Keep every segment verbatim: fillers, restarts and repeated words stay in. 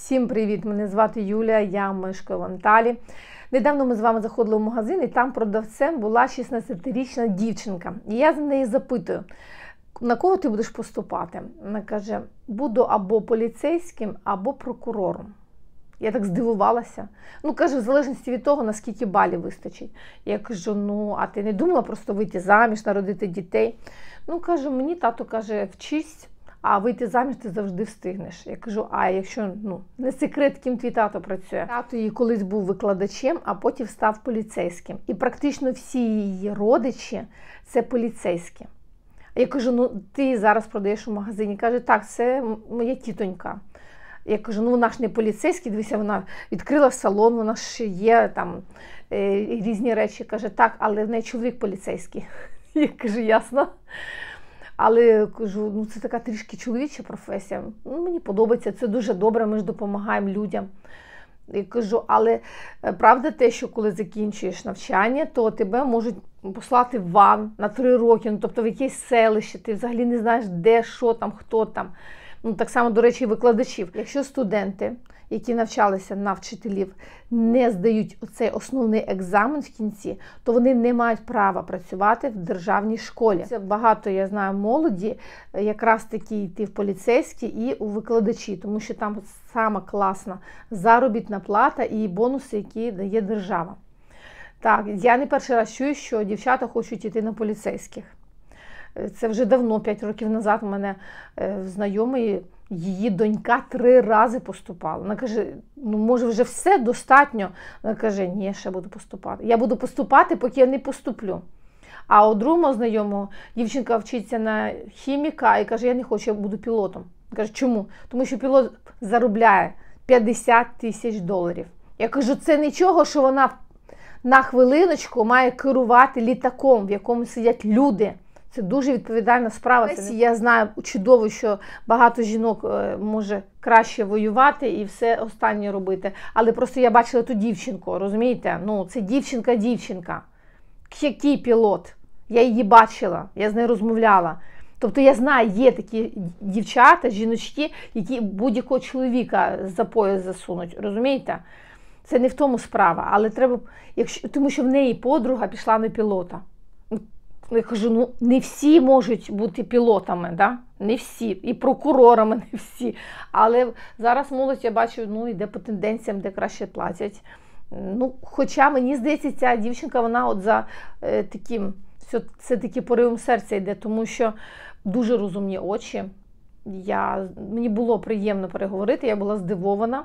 Всім привіт! Мене звати Юлія, я мешкаю в Анталії. Недавно ми з вами заходили в магазин, і там продавцем була шістнадцятирічна дівчинка. І я з неї запитую, на кого ти будеш поступати? Вона каже, буду або поліцейським, або прокурором. Я так здивувалася. Ну, каже, в залежності від того, наскільки балів вистачить. Я кажу, ну, а ти не думала просто вийти заміж, народити дітей? Ну, каже, мені тато каже, вчись, а вийти заміж ти завжди встигнеш. Я кажу, а якщо, ну, не секрет, ким твій тато працює? Тато її колись був викладачем, а потім став поліцейським. І практично всі її родичі – це поліцейські. Я кажу, ну, ти зараз продаєш у магазині. Каже, так, це моя тітонька. Я кажу, ну вона ж не поліцейська, дивися, вона відкрила салон, вона ж є там е, різні речі. Каже, так, але в неї чоловік поліцейський. Я кажу, ясно. Але кажу, ну це така трішки чоловіча професія. Ну, мені подобається, це дуже добре, ми ж допомагаємо людям. Я кажу, але правда те, що коли закінчуєш навчання, то тебе можуть послати в ван на три роки, ну тобто в якесь селище, ти взагалі не знаєш, де, що там, хто там. Ну, так само, до речі, і викладачів. Якщо студенти, які навчалися на вчителів, не здають оцей основний екзамен в кінці, то вони не мають права працювати в державній школі. Це багато, я знаю, молоді якраз таки йти в поліцейські і у викладачі, тому що там сама класна заробітна плата і бонуси, які дає держава. Так, я не перший раз чую, що дівчата хочуть йти на поліцейських. Це вже давно, п'ять років назад, у мене знайомий, її донька три рази поступала. Вона каже, ну може вже все достатньо? Вона каже, ні, ще буду поступати. Я буду поступати, поки я не поступлю. А у другого знайомого дівчинка вчиться на хіміка і каже, я не хочу, я буду пілотом. Каже, чому? Тому що пілот заробляє п'ятдесят тисяч доларів. Я кажу, це нічого, що вона на хвилиночку має керувати літаком, в якому сидять люди. Це дуже відповідальна справа. Я знаю чудово, що багато жінок може краще воювати і все останнє робити. Але просто я бачила ту дівчинку, розумієте? Ну, це дівчинка-дівчинка. Який пілот? Я її бачила, я з нею розмовляла. Тобто я знаю, є такі дівчата, жіночки, які будь-якого чоловіка за пояс засунуть, розумієте? Це не в тому справа, але треба, якщо, тому що в неї подруга пішла на пілота. Я кажу, ну не всі можуть бути пілотами, да? Не всі, і прокурорами не всі. Але зараз молодь, я бачу, ну йде по тенденціям, де краще платять. Ну, хоча мені здається, ця дівчинка, вона от за е, таким, все, це таки поривом серця йде, тому що дуже розумні очі. Я, мені було приємно переговорити, я була здивована.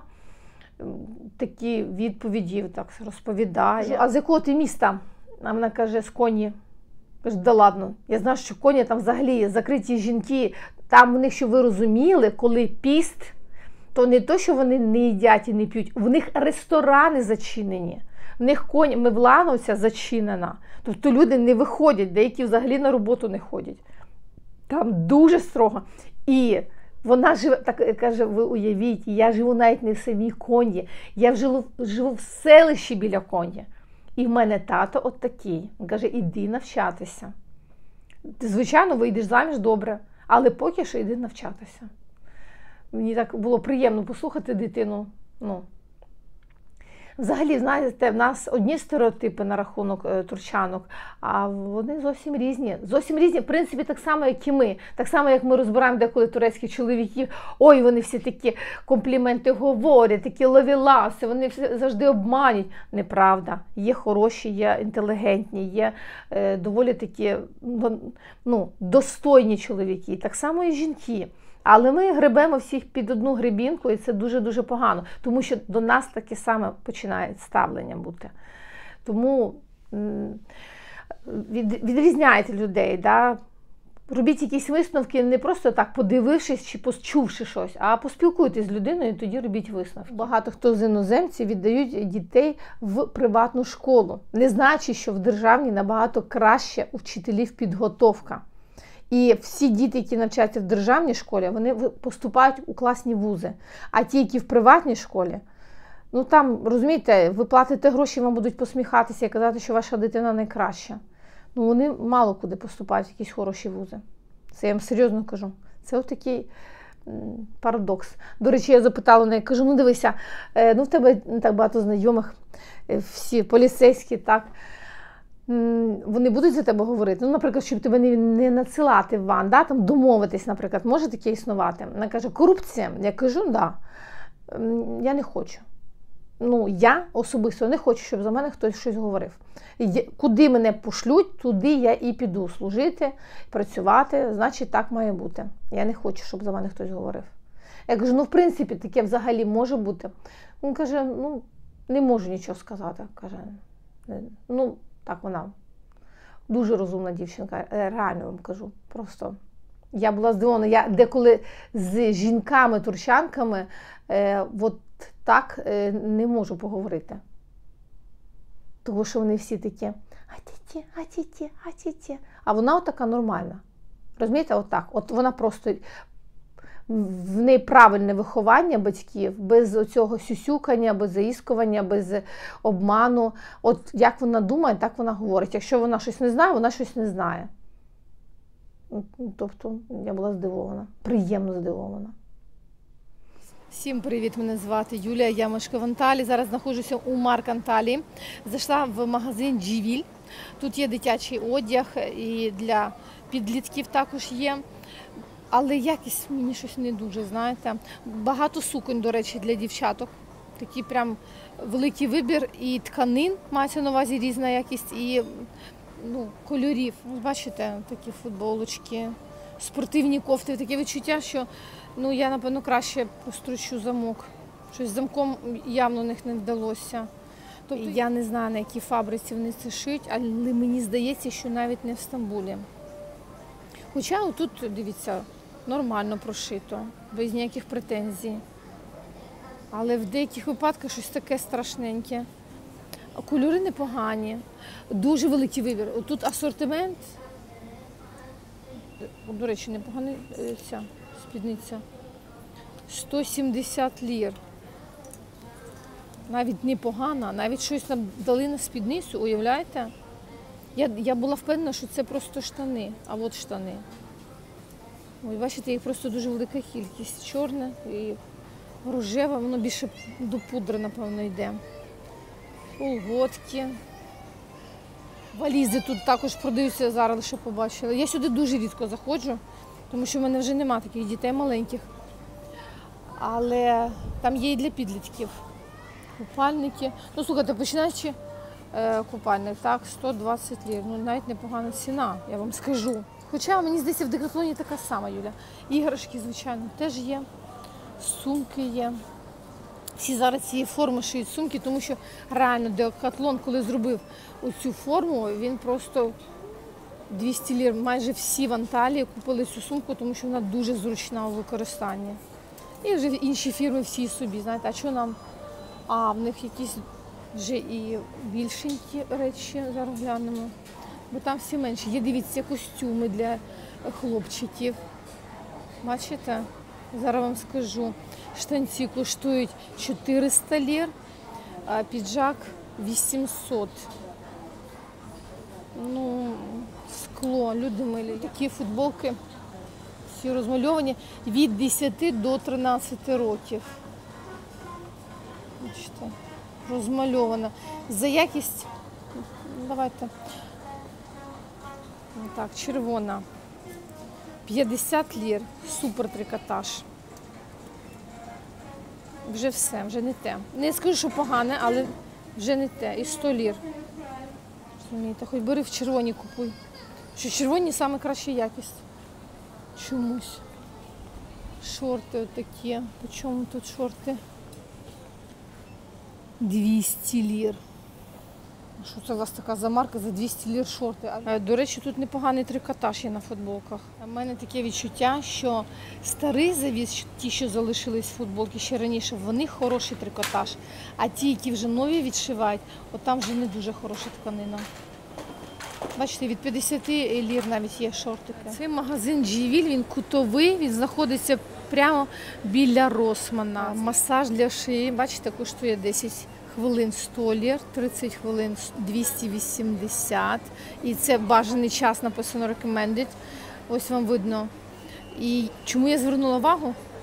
Такі відповіді так розповідає. А з якого ти міста? А вона каже, з Коні. Кажу, да ладно, я знаю, що Коні там взагалі закриті жінки, там в них, що ви розуміли, коли піст, то не то, що вони не їдять і не п'ють, в них ресторани зачинені, в них Коні, Мевлановця зачинена, тобто люди не виходять, деякі взагалі на роботу не ходять. Там дуже строго. І вона живе, так каже, ви уявіть, я живу навіть не в самій Коні, я живу, живу в селищі біля Коні. І в мене тато от такий. Він каже, іди навчатися. Ти, звичайно, вийдеш заміж добре, але поки що йди навчатися. Мені так було приємно послухати дитину. Ну. Взагалі, знаєте, в нас одні стереотипи на рахунок е, турчанок, а вони зовсім різні. Зовсім різні, в принципі, так само, як і ми. Так само, як ми розбираємо деколи турецьких чоловіків. Ой, вони всі такі компліменти говорять, такі ловіласи, вони всі завжди обманюють. Неправда. Є хороші, є інтелігентні, є е, доволі такі ну, достойні чоловіки. Так само і жінки. Але ми гребемо всіх під одну гребінку, і це дуже-дуже погано, тому що до нас таке саме починає ставлення бути. Тому від, відрізняйте людей, да? Робіть якісь висновки не просто так подивившись чи почувши щось, а поспілкуйтесь з людиною і тоді робіть висновки. Багато хто з іноземців віддають дітей в приватну школу, не знаючи, що в державній набагато краще у вчителів підготовка. І всі діти, які навчаються в державній школі, вони поступають у класні вузи. А ті, які в приватній школі, ну там, розумієте, ви платите гроші, вам будуть посміхатися і казати, що ваша дитина найкраща. Ну вони мало куди поступають в якісь хороші вузи. Це я вам серйозно кажу. Це отакий Парадокс. До речі, я запитала неї, кажу, ну дивися, ну в тебе не так багато знайомих, всі поліцейські, так, вони будуть за тебе говорити? Ну, наприклад, щоб тебе не, не надсилати в ван, да, там домовитись, наприклад, може таке існувати? Вона каже, корупція? Я кажу, да, я не хочу. Ну, я особисто не хочу, щоб за мене хтось щось говорив. Куди мене пошлють, туди я і піду служити, працювати, значить так має бути. Я не хочу, щоб за мене хтось говорив. Я кажу, ну в принципі таке взагалі може бути. Він каже, ну не можу нічого сказати. Каже, ну так вона дуже розумна дівчинка, реально вам кажу, просто. Я була здивована, я деколи з жінками-турчанками е, от так е, не можу поговорити. Тому що вони всі такі, а-ті-ті, а-ті-ті, а-ті-ті. А вона отака нормальна. Розумієте, отак. От вона просто, в неї правильне виховання батьків, без оцього сюсюкання, без заіскування, без обману. От як вона думає, так вона говорить. Якщо вона щось не знає, вона щось не знає. Тобто я була здивована, приємно здивована. Всім привіт, мене звати Юлія, я мешкаю в Анталії. Зараз знаходжуся у Марк Анталії. Зайшла в магазин Джівіль. Тут є дитячий одяг і для підлітків також є. Але якість мені щось не дуже, знаєте. Багато суконь, до речі, для дівчаток. Такий прям великий вибір і тканин, мається на увазі різна якість, і ну, кольорів. Бачите, такі футболочки, спортивні кофти. Таке відчуття, що ну, я, напевно, краще постручу замок. Щось з замком явно у них не вдалося. Тобто я не знаю, на якій фабриці вони це шиють, але мені здається, що навіть не в Стамбулі. Хоча отут, дивіться, нормально прошито, без ніяких претензій. Але в деяких випадках щось таке страшненьке. Кольори непогані, дуже великий вибір. Тут асортимент, до речі, непоганий ця спідниця. сто сімдесят лір. Навіть непогана, навіть щось нам дали на спідницю, уявляєте? Я, я була впевнена, що це просто штани, а от штани. Ой, бачите, їх просто дуже велика кількість. Чорне і рожеве, воно більше до пудри, напевно, йде. Колготки. Валізи тут також продаються, зараз лише побачила. Я сюди дуже рідко заходжу, тому що в мене вже немає таких дітей маленьких. Але там є і для підлітків. Купальники. Ну, слухайте, починаючи е, купальник, так, сто двадцять лір. Ну, навіть непогана ціна, я вам скажу. Хоча, мені здається, в Декатлоні така сама, Юля. Іграшки, звичайно, теж є. Сумки є. Всі зараз цієї форми шиють сумки, тому що реально Декатлон, коли зробив оцю форму, він просто двісті лір. Майже всі в Анталії купили цю сумку, тому що вона дуже зручна у використанні. І вже інші фірми всі собі, знаєте, а що нам? А, в них якісь вже і більшенькі речі, зараз глянемо. Бо там всі менші. Є, дивіться, костюми для хлопчиків. Бачите? Зараз вам скажу. Штанці коштують чотириста лір, а піджак вісімсот. Ну, скло, люди милі. Такі футболки всі розмальовані від десяти до тринадцяти років. Бачите, розмальована. За якість, давайте, так, червона. п'ятдесят лір, супер трикотаж. Вже все, вже не те. Не скажу, що погане, але вже не те. І сто лір. Розумієте, хоч бери в червоні купуй. Що червоні саме краща якість. Чомусь. Шорти отакі. По чому тут шорти? двісті лір. Що це у вас така за марка за двісті лір шорти? До речі, тут непоганий трикотаж є на футболках. У мене таке відчуття, що старий завіз, ті, що залишились футболки ще раніше, в них хороший трикотаж. А ті, які вже нові відшивають, от там вже не дуже хороша тканина. Бачите, від п'ятдесяти лір навіть є шортики. Це магазин Джівіль, він кутовий, він знаходиться прямо біля Росмана. Масаж для шиї, бачите, коштує десять хвилин сто лір, тридцять хвилин двісті вісімдесят. І це бажаний час, написано recommended. Ось вам видно. І чому я звернула увагу?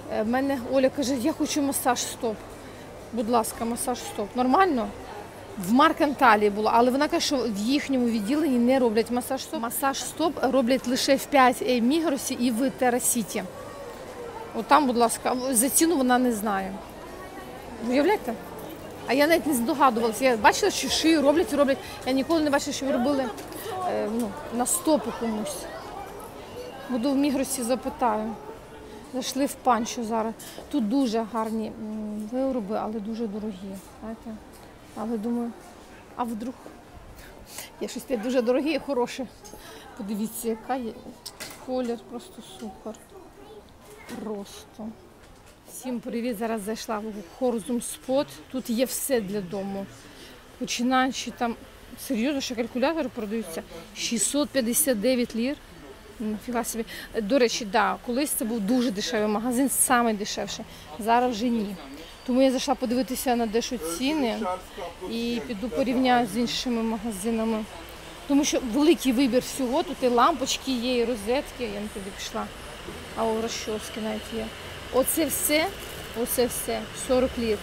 В мене Оля каже, я хочу масаж стоп. Будь ласка, масаж стоп. Нормально? В Марканталі було, але вона каже, що в їхньому відділенні не роблять масаж стоп. Масаж стоп роблять лише в п'ять ей Мігросі і в Терасіті. От там, будь ласка, за ціну вона не знає. Уявляєте? А я навіть не здогадувалася. Я бачила, що шию роблять і роблять. Я ніколи не бачила, що робили е, ну, на стопу комусь. Буду в Мігросі запитаю. Зайшли в Панчо зараз. Тут дуже гарні вироби, але дуже дорогі. Знаєте? Але думаю, а вдруг є щось дуже дороге і хороше. Подивіться, яка є. Колір просто супер. Просто. Всім привіт! Зараз зайшла в Хорзум Спот. Тут є все для дому. Починаючи там, серйозно, що калькулятори продаються. шістсот п'ятдесят дев'ять лір. Нафіга собі. До речі, да, колись це був дуже дешевий магазин, найдешевший. Зараз вже ні. Тому я зайшла подивитися на дещо ціни і піду порівняю з іншими магазинами. Тому що великий вибір всього, тут і лампочки є, і розетки, я не туди пішла, а у розчоски навіть є. Оце все, оце все, сорок лір.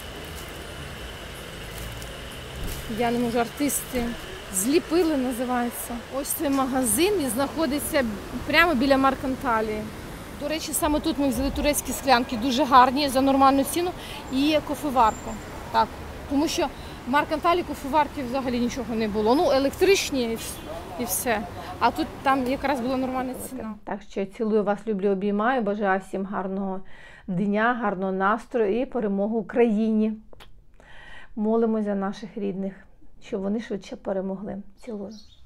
Я не можу, артисти зліпили, називається. Ось цей магазин і знаходиться прямо біля Марканталі. До речі, саме тут ми взяли турецькі склянки, дуже гарні, за нормальну ціну, і кофеварку. Так, тому що в Марканталі кофеварки взагалі нічого не було. Ну, електричні і все. А тут там якраз була нормальна ціна. Так що я цілую вас, люблю, обіймаю, бажаю всім гарного дня, гарного настрою і перемогу Україні. Молимося за наших рідних, щоб вони швидше перемогли. Цілую.